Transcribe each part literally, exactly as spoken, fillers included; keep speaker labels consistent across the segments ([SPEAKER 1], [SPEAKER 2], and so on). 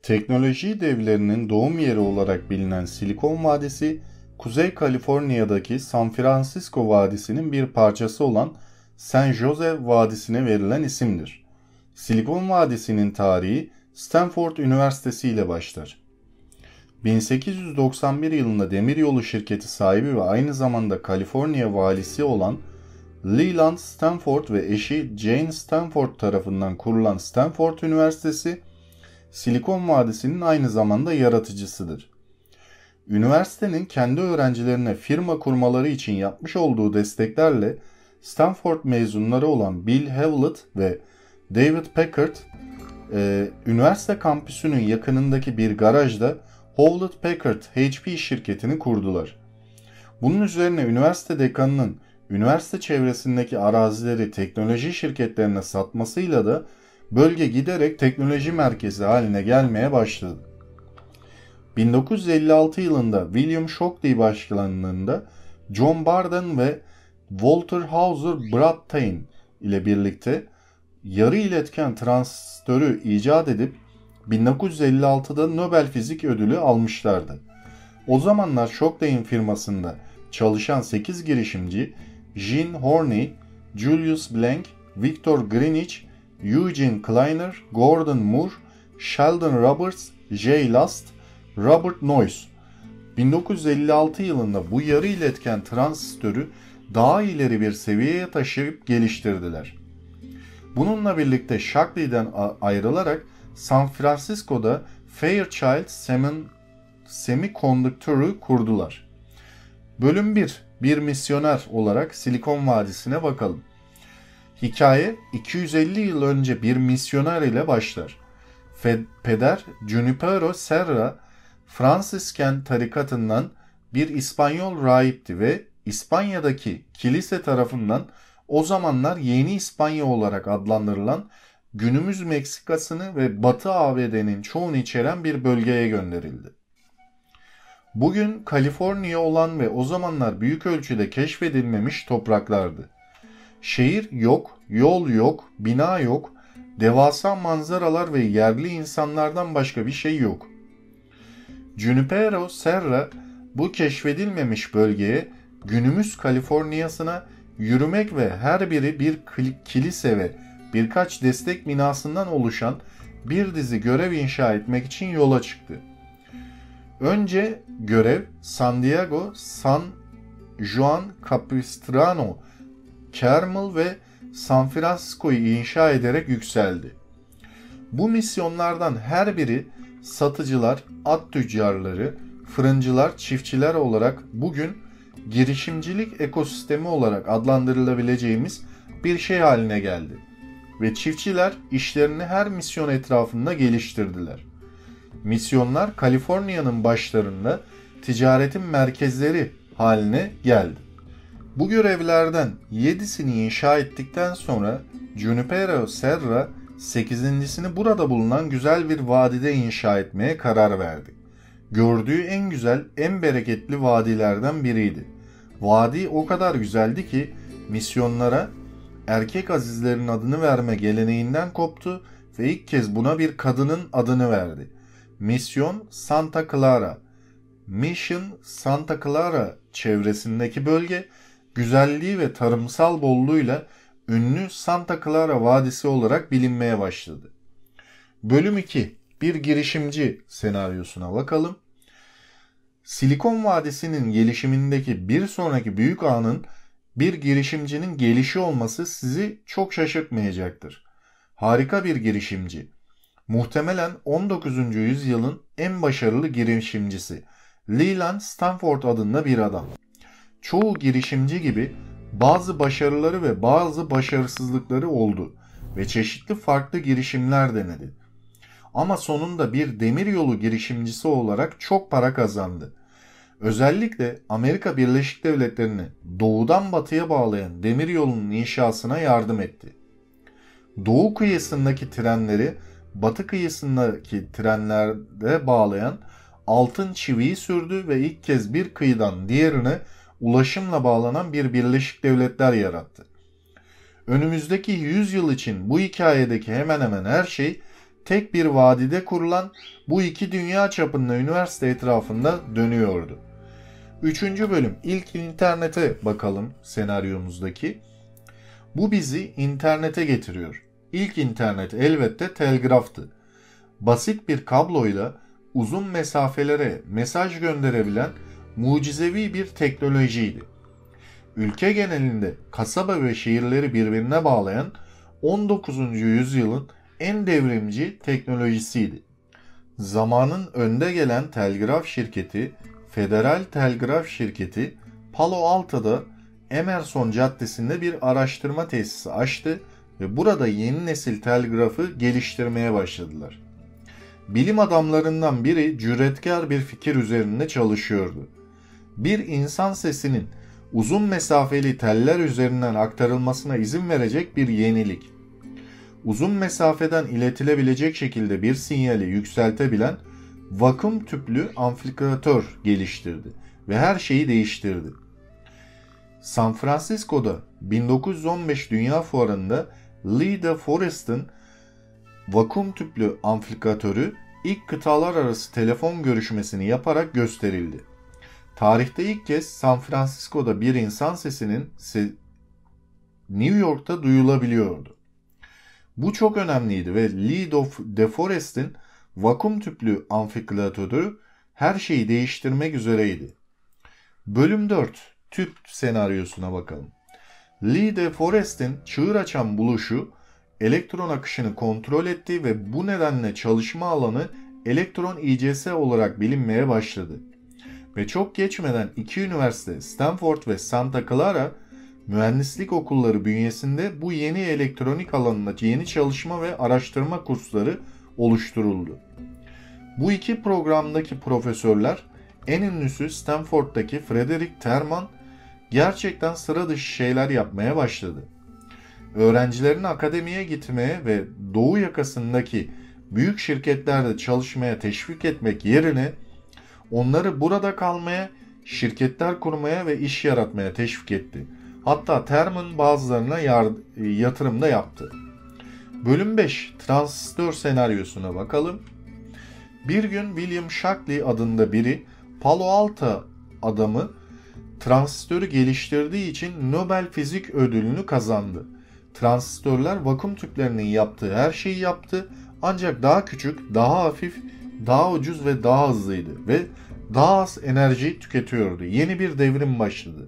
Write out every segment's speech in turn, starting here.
[SPEAKER 1] Teknoloji devlerinin doğum yeri olarak bilinen Silikon Vadisi, Kuzey Kaliforniya'daki San Francisco Vadisi'nin bir parçası olan San Jose Vadisi'ne verilen isimdir. Silikon Vadisi'nin tarihi Stanford Üniversitesi ile başlar. bin sekiz yüz doksan bir yılında demiryolu şirketi sahibi ve aynı zamanda Kaliforniya valisi olan Leland Stanford ve eşi Jane Stanford tarafından kurulan Stanford Üniversitesi, Silikon Vadisi'nin aynı zamanda yaratıcısıdır. Üniversitenin kendi öğrencilerine firma kurmaları için yapmış olduğu desteklerle Stanford mezunları olan Bill Hewlett ve David Packard, e, üniversite kampüsünün yakınındaki bir garajda Hewlett-Packard H P şirketini kurdular. Bunun üzerine üniversite dekanının üniversite çevresindeki arazileri teknoloji şirketlerine satmasıyla da bölge giderek teknoloji merkezi haline gelmeye başladı. bin dokuz yüz elli altı yılında William Shockley başkanlığında John Barden ve Walter Hauser Bradtain ile birlikte yarı iletken transistörü icat edip bin dokuz yüz elli altıda Nobel Fizik Ödülü almışlardı. O zamanlar Shockley'in firmasında çalışan sekiz girişimci Gene Horney, Julius Blank, Victor Greenwich, Eugene Kleiner, Gordon Moore, Sheldon Roberts, Jay Lust, Robert Noyce bin dokuz yüz elli altı yılında bu yarı iletken transistörü daha ileri bir seviyeye taşıyıp geliştirdiler. Bununla birlikte Shockley'den ayrılarak San Francisco'da Fairchild Semiconductor'u kurdular. Bölüm bir. Bir misyoner olarak Silikon Vadisi'ne bakalım. Hikaye iki yüz elli yıl önce bir misyoner ile başlar. Fed, peder Junipero Serra, Fransisken tarikatından bir İspanyol rahipti ve İspanya'daki kilise tarafından o zamanlar Yeni İspanya olarak adlandırılan günümüz Meksika'sını ve Batı A B D'nin çoğunu içeren bir bölgeye gönderildi. Bugün Kaliforniya olan ve o zamanlar büyük ölçüde keşfedilmemiş topraklardı. Şehir yok, yol yok, bina yok, devasa manzaralar ve yerli insanlardan başka bir şey yok. Junipero Serra bu keşfedilmemiş bölgeye günümüz Kaliforniya'sına yürümek ve her biri bir kilise ve birkaç destek binasından oluşan bir dizi görev inşa etmek için yola çıktı. Önce görev San Diego, San Juan Capistrano, Carmel ve San Francisco'yu inşa ederek yükseldi. Bu misyonlardan her biri satıcılar, at tüccarları, fırıncılar, çiftçiler olarak bugün girişimcilik ekosistemi olarak adlandırılabileceğimiz bir şey haline geldi. Ve çiftçiler işlerini her misyon etrafında geliştirdiler. Misyonlar Kaliforniya'nın başlarında ticaretin merkezleri haline geldi. Bu görevlerden yedisini inşa ettikten sonra Junipero Serra sekizincisini burada bulunan güzel bir vadide inşa etmeye karar verdi. Gördüğü en güzel, en bereketli vadilerden biriydi. Vadi o kadar güzeldi ki misyonlara erkek azizlerin adını verme geleneğinden koptu ve ilk kez buna bir kadının adını verdi. Misyon Santa Clara. Mission Santa Clara çevresindeki bölge güzelliği ve tarımsal bolluğuyla ünlü Santa Clara Vadisi olarak bilinmeye başladı. Bölüm iki. Bir girişimci senaryosuna bakalım. Silikon Vadisi'nin gelişimindeki bir sonraki büyük anın bir girişimcinin gelişi olması sizi çok şaşırtmayacaktır. Harika bir girişimci. Muhtemelen on dokuzuncu yüzyılın en başarılı girişimcisi Leland Stanford adında bir adam. Çoğu girişimci gibi bazı başarıları ve bazı başarısızlıkları oldu ve çeşitli farklı girişimler denedi. Ama sonunda bir demiryolu girişimcisi olarak çok para kazandı. Özellikle Amerika Birleşik Devletleri'ni doğudan batıya bağlayan demiryolunun inşasına yardım etti. Doğu kıyısındaki trenleri batı kıyısındaki trenlere bağlayan altın çiviyi sürdü ve ilk kez bir kıyıdan diğerine ulaşımla bağlanan bir Birleşik Devletler yarattı. Önümüzdeki yüz yıl için bu hikayedeki hemen hemen her şey tek bir vadide kurulan bu iki dünya çapında üniversite etrafında dönüyordu. Üçüncü bölüm, ilk internete bakalım senaryomuzdaki. Bu bizi internete getiriyor. İlk internet elbette telgraftı. Basit bir kabloyla uzun mesafelere mesaj gönderebilen mucizevi bir teknolojiydi. Ülke genelinde kasaba ve şehirleri birbirine bağlayan on dokuzuncu yüzyılın en devrimci teknolojisiydi. Zamanın önde gelen telgraf şirketi, Federal Telgraf Şirketi, Palo Alto'da Emerson Caddesi'nde bir araştırma tesisi açtı ve burada yeni nesil telgrafı geliştirmeye başladılar. Bilim adamlarından biri cüretkar bir fikir üzerinde çalışıyordu. Bir insan sesinin uzun mesafeli teller üzerinden aktarılmasına izin verecek bir yenilik. Uzun mesafeden iletilebilecek şekilde bir sinyali yükseltebilen vakum tüplü amplifikatör geliştirdi ve her şeyi değiştirdi. San Francisco'da bin dokuz yüz on beş Dünya Fuarı'nda Lee De Forest'in vakum tüplü amplifikatörü ilk kıtalar arası telefon görüşmesini yaparak gösterildi. Tarihte ilk kez San Francisco'da bir insan sesinin se- New York'ta duyulabiliyordu. Bu çok önemliydi ve Lee De Forest'in vakum tüplü amplifikatörü her şeyi değiştirmek üzereydi. Bölüm dört. Tüp senaryosuna bakalım. Lee De Forest'in çığır açan buluşu elektron akışını kontrol etti ve bu nedenle çalışma alanı elektron İ C S olarak bilinmeye başladı. Ve çok geçmeden iki üniversite Stanford ve Santa Clara mühendislik okulları bünyesinde bu yeni elektronik alanında yeni çalışma ve araştırma kursları oluşturuldu. Bu iki programdaki profesörler, en ünlüsü Stanford'daki Frederick Terman, gerçekten sıra dışı şeyler yapmaya başladı. Öğrencilerini akademiye gitmeye ve Doğu yakasındaki büyük şirketlerde çalışmaya teşvik etmek yerine onları burada kalmaya, şirketler kurmaya ve iş yaratmaya teşvik etti. Hatta Terman bazılarına yatırım da yaptı. Bölüm beş. Transistör senaryosuna bakalım. Bir gün William Shockley adında biri Palo Alto adamı transistörü geliştirdiği için Nobel Fizik Ödülünü kazandı. Transistörler vakum tüplerinin yaptığı her şeyi yaptı ancak daha küçük, daha hafif, daha ucuz ve daha hızlıydı ve daha az enerji tüketiyordu. Yeni bir devrim başladı.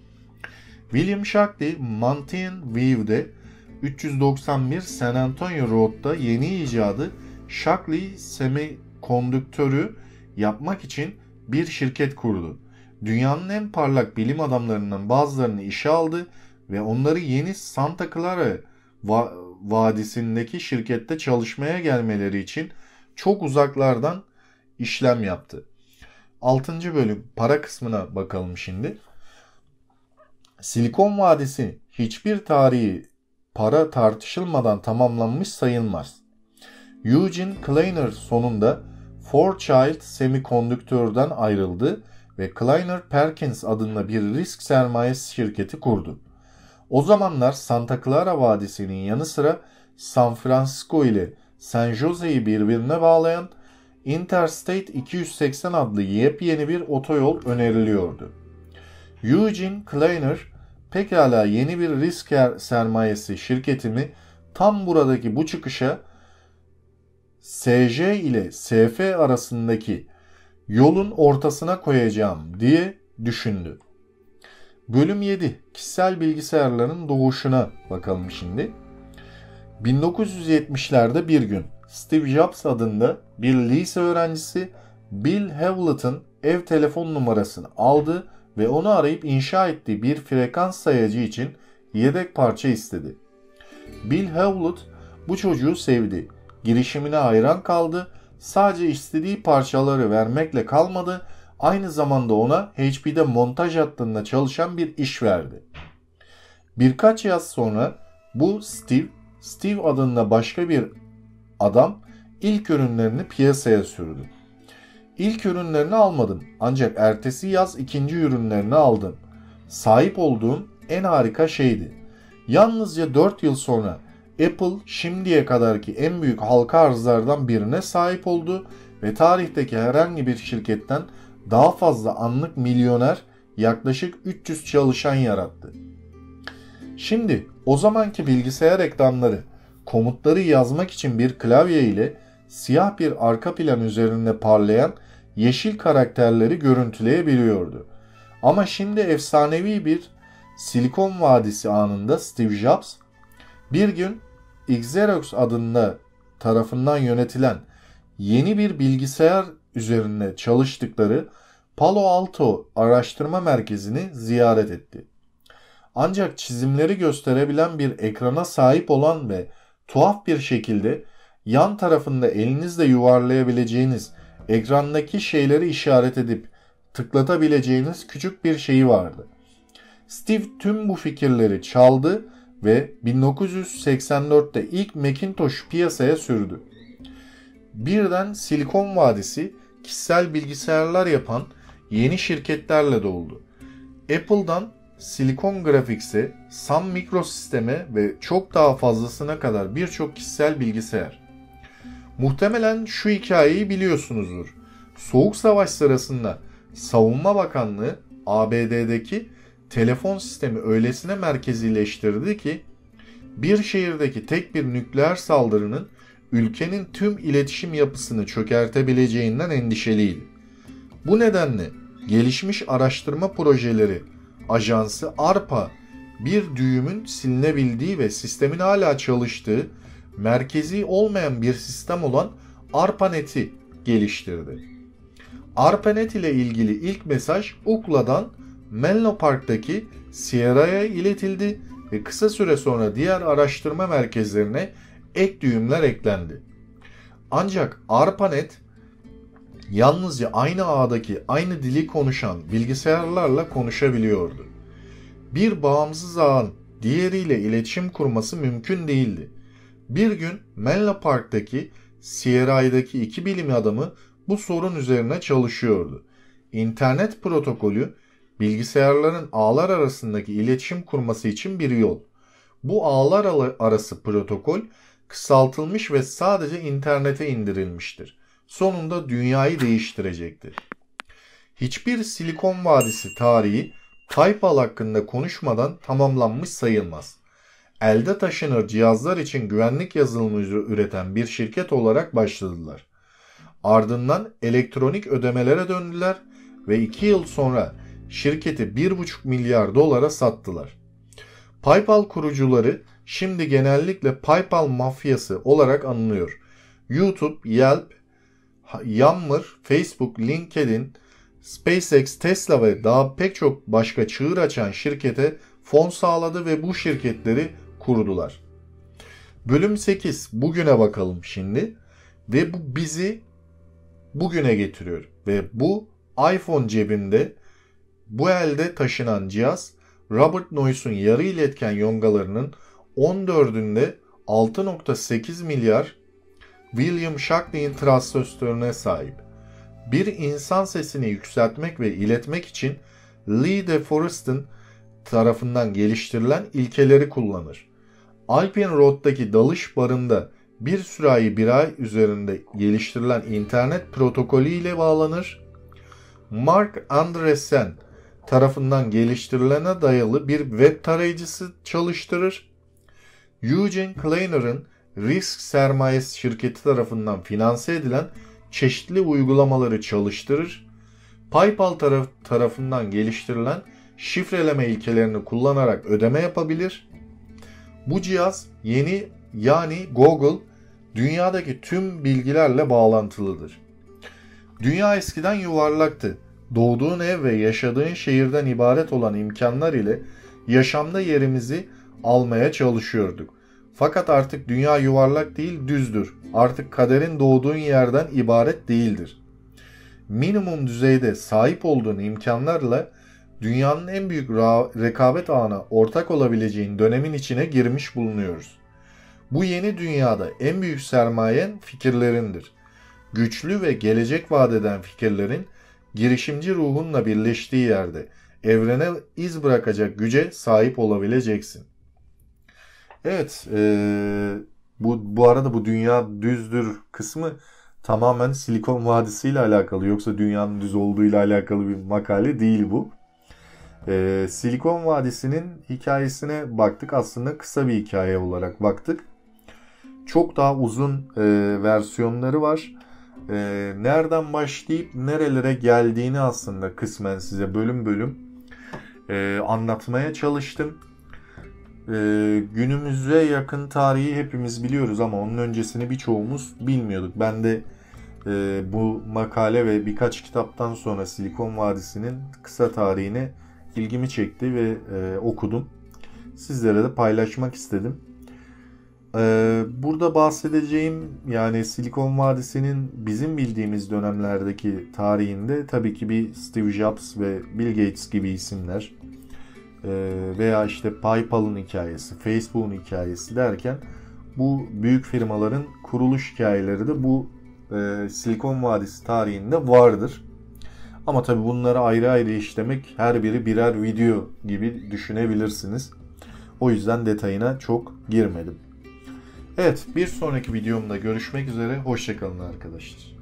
[SPEAKER 1] William Shockley, Mountain View'de üç yüz doksan bir San Antonio Road'da yeni icadı Shockley Semikonduktörü yapmak için bir şirket kurdu. Dünyanın en parlak bilim adamlarından bazılarını işe aldı ve onları yeni Santa Clara va- Vadisi'ndeki şirkette çalışmaya gelmeleri için çok uzaklardan işlem yaptı. altıncı bölüm para kısmına bakalım şimdi. Silikon Vadisi hiçbir tarihi para tartışılmadan tamamlanmış sayılmaz. Eugene Kleiner sonunda Fairchild Semiconductor'dan ayrıldı ve Kleiner Perkins adında bir risk sermayesi şirketi kurdu. O zamanlar Santa Clara Vadisi'nin yanı sıra San Francisco ile San Jose'yi birbirine bağlayan Interstate iki yüz seksen adlı yepyeni bir otoyol öneriliyordu. Eugene Kleiner, pekala yeni bir risk sermayesi şirketimi tam buradaki bu çıkışa S J ile S F arasındaki yolun ortasına koyacağım diye düşündü. Bölüm yedi. Kişisel bilgisayarların doğuşuna bakalım şimdi. bin dokuz yüz yetmişlerde bir gün Steve Jobs adında bir lise öğrencisi Bill Hewlett'ın ev telefon numarasını aldı ve onu arayıp inşa ettiği bir frekans sayacı için yedek parça istedi. Bill Hewlett bu çocuğu sevdi. Girişimine hayran kaldı. Sadece istediği parçaları vermekle kalmadı. Aynı zamanda ona H P'de montaj hattında çalışan bir iş verdi. Birkaç yaz sonra bu Steve, Steve adında başka bir adam ilk ürünlerini piyasaya sürdü. İlk ürünlerini almadım ancak ertesi yaz ikinci ürünlerini aldım. Sahip olduğum en harika şeydi. Yalnızca dört yıl sonra Apple şimdiye kadarki en büyük halka arzlardan birine sahip oldu ve tarihteki herhangi bir şirketten daha fazla anlık milyoner, yaklaşık üç yüz çalışan yarattı. Şimdi o zamanki bilgisayar ekranları komutları yazmak için bir klavye ile siyah bir arka plan üzerinde parlayan yeşil karakterleri görüntüleyebiliyordu. Ama şimdi efsanevi bir Silikon Vadisi anında Steve Jobs bir gün Xerox adında tarafından yönetilen yeni bir bilgisayar üzerinde çalıştıkları Palo Alto Araştırma Merkezi'ni ziyaret etti. Ancak çizimleri gösterebilen bir ekrana sahip olan ve tuhaf bir şekilde yan tarafında elinizle yuvarlayabileceğiniz, ekrandaki şeyleri işaret edip tıklatabileceğiniz küçük bir şeyi vardı. Steve tüm bu fikirleri çaldı ve bin dokuz yüz seksen dörtte ilk Macintosh piyasaya sürdü. Birden Silikon Vadisi kişisel bilgisayarlar yapan yeni şirketlerle doldu. Apple'dan Silicon Graphics'e, Sun Microsystem'e ve çok daha fazlasına kadar birçok kişisel bilgisayar. Muhtemelen şu hikayeyi biliyorsunuzdur. Soğuk Savaş sırasında Savunma Bakanlığı A B D'deki telefon sistemi öylesine merkezileştirdi ki bir şehirdeki tek bir nükleer saldırının ülkenin tüm iletişim yapısını çökertebileceğinden endişeliydi. Bu nedenle Gelişmiş Araştırma Projeleri Ajansı ARPA bir düğümün silinebildiği ve sistemin hala çalıştığı merkezi olmayan bir sistem olan ARPANET'i geliştirdi. ARPANET ile ilgili ilk mesaj U C L A'dan Menlo Park'taki Sierra'ya iletildi ve kısa süre sonra diğer araştırma merkezlerine ek düğümler eklendi. Ancak ARPANET yalnızca aynı ağdaki aynı dili konuşan bilgisayarlarla konuşabiliyordu. Bir bağımsız ağın diğeriyle iletişim kurması mümkün değildi. Bir gün Menlo Park'taki C R I'daki iki bilim adamı bu sorun üzerine çalışıyordu. İnternet protokolü bilgisayarların ağlar arasındaki iletişim kurması için bir yol. Bu ağlar arası protokol kısaltılmış ve sadece internete indirilmiştir. Sonunda dünyayı değiştirecektir. Hiçbir Silikon Vadisi tarihi PayPal hakkında konuşmadan tamamlanmış sayılmaz. Elde taşınır cihazlar için güvenlik yazılımı üreten bir şirket olarak başladılar. Ardından elektronik ödemelere döndüler ve iki yıl sonra şirketi bir buçuk milyar dolara sattılar. PayPal kurucuları şimdi genellikle PayPal mafyası olarak anılıyor. YouTube, Yelp, Yammer, Facebook, LinkedIn, SpaceX, Tesla ve daha pek çok başka çığır açan şirkete fon sağladı ve bu şirketleri kurdular. Bölüm sekiz. Bugüne bakalım şimdi. Ve bu bizi bugüne getiriyor. Ve bu iPhone cebimde, bu elde taşınan cihaz Robert Noyce'un yarı iletken yongalarının on dördünde altı nokta sekiz milyar William Shockley'in transistörüne sahip. Bir insan sesini yükseltmek ve iletmek için Lee DeForest'ın tarafından geliştirilen ilkeleri kullanır. Alpine Road'daki dalış barında bir sürahi bir ay üzerinde geliştirilen internet protokolü ile bağlanır. Mark Andreessen tarafından geliştirilene dayalı bir web tarayıcısı çalıştırır. Eugene Kleiner'ın Risk Sermayesi şirketi tarafından finanse edilen çeşitli uygulamaları çalıştırır. PayPal taraf tarafından geliştirilen şifreleme ilkelerini kullanarak ödeme yapabilir. Bu cihaz yeni yani Google dünyadaki tüm bilgilerle bağlantılıdır. Dünya eskiden yuvarlaktı. Doğduğun ev ve yaşadığın şehirden ibaret olan imkanlar ile yaşamda yerimizi almaya çalışıyorduk. Fakat artık dünya yuvarlak değil, düzdür. Artık kaderin doğduğun yerden ibaret değildir. Minimum düzeyde sahip olduğun imkanlarla dünyanın en büyük rekabet ağına ortak olabileceğin dönemin içine girmiş bulunuyoruz. Bu yeni dünyada en büyük sermayen fikirlerindir. Güçlü ve gelecek vaat eden fikirlerin girişimci ruhunla birleştiği yerde evrene iz bırakacak güce sahip olabileceksin. Evet, e, bu bu arada bu dünya düzdür kısmı tamamen Silikon Vadisi ile alakalı. Yoksa dünyanın düz olduğu ile alakalı bir makale değil bu. E, Silikon Vadisi'nin hikayesine baktık. Aslında kısa bir hikaye olarak baktık. Çok daha uzun e, versiyonları var. E, nereden başlayıp nerelere geldiğini aslında kısmen size bölüm bölüm e, anlatmaya çalıştım. Ee, günümüze yakın tarihi hepimiz biliyoruz ama onun öncesini birçoğumuz bilmiyorduk. Ben de e, bu makale ve birkaç kitaptan sonra Silikon Vadisi'nin kısa tarihine ilgimi çekti ve e, okudum. Sizlere de paylaşmak istedim. Ee, burada bahsedeceğim yani Silikon Vadisi'nin bizim bildiğimiz dönemlerdeki tarihinde tabii ki bir Steve Jobs ve Bill Gates gibi isimler veya işte PayPal'ın hikayesi, Facebook'un hikayesi derken bu büyük firmaların kuruluş hikayeleri de bu e, Silikon Vadisi tarihinde vardır. Ama tabii bunları ayrı ayrı işlemek her biri birer video gibi düşünebilirsiniz. O yüzden detayına çok girmedim. Evet, bir sonraki videomda görüşmek üzere. Hoşça kalın arkadaşlar.